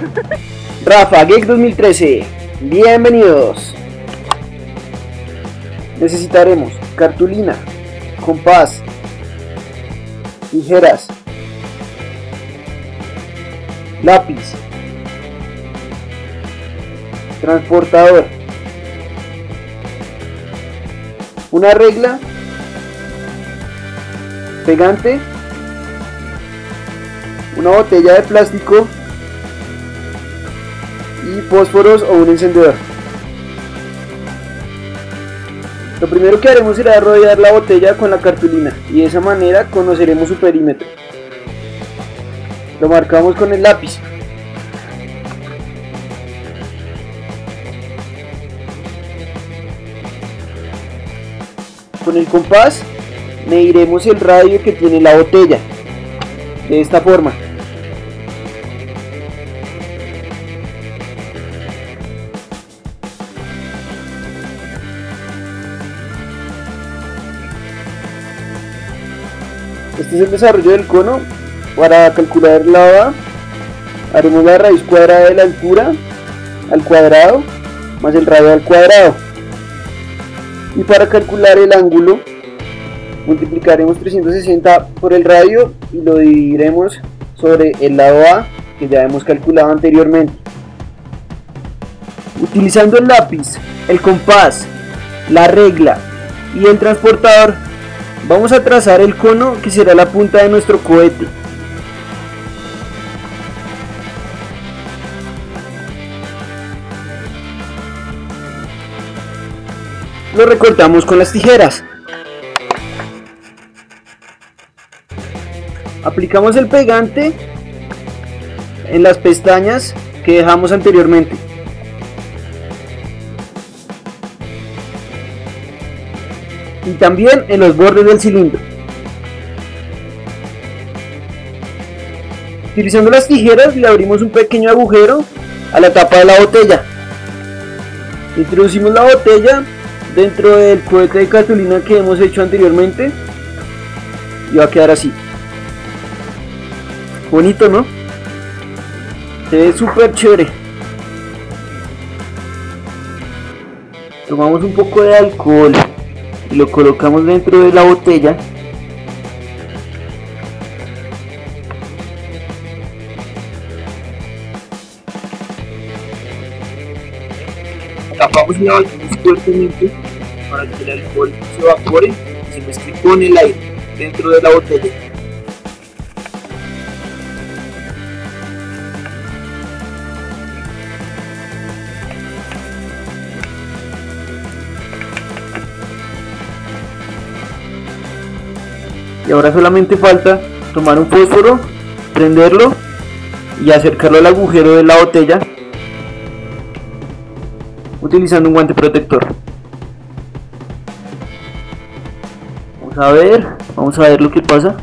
Rafa Geek 2013, bienvenidos. Necesitaremos cartulina, compás, tijeras, lápiz, transportador, una regla, pegante, una botella de plástico y fósforos o un encendedor. Lo primero que haremos será rodear la botella con la cartulina y de esa manera conoceremos su perímetro. Lo marcamos con el lápiz. Con el compás mediremos el radio que tiene la botella, de esta forma. Este es el desarrollo del cono. Para calcular la OA haremos la raíz cuadrada de la altura al cuadrado más el radio al cuadrado. Y para calcular el ángulo multiplicaremos 360 por el radio y lo dividiremos sobre el lado A que ya hemos calculado anteriormente. Utilizando el lápiz, el compás, la regla y el transportador, vamos a trazar el cono que será la punta de nuestro cohete. Lo recortamos con las tijeras. Aplicamos el pegante en las pestañas que dejamos anteriormente. Y también en los bordes del cilindro. Utilizando las tijeras le abrimos un pequeño agujero a la tapa de la botella. Introducimos la botella dentro del cohete de cartulina que hemos hecho anteriormente y va a quedar así. Bonito, ¿no? Se ve súper chévere. Tomamos un poco de alcohol y lo colocamos dentro de la botella. Tapamos y la batemos fuertemente para que el alcohol se evapore y se mezcle con el aire dentro de la botella. Y ahora solamente falta tomar un fósforo, prenderlo y acercarlo al agujero de la botella utilizando un guante protector. Vamos a ver lo que pasa.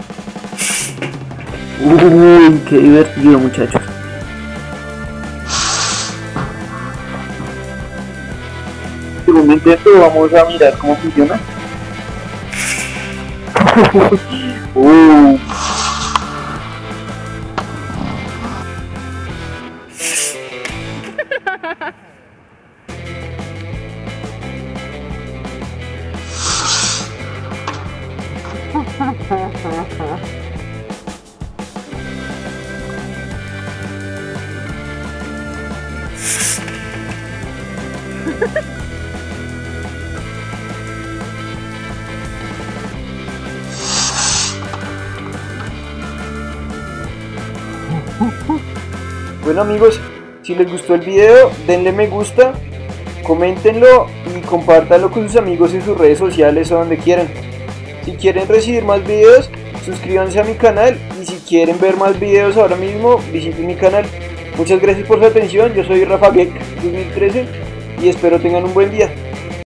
Uy, qué divertido, muchachos. En un momento vamos a mirar cómo funciona. Bueno amigos, si les gustó el video denle me gusta, coméntenlo y compártanlo con sus amigos en sus redes sociales o donde quieran. Si quieren recibir más videos, suscríbanse a mi canal y si quieren ver más videos ahora mismo, visiten mi canal. Muchas gracias por su atención, yo soy Rafa Geek 2013 y espero tengan un buen día.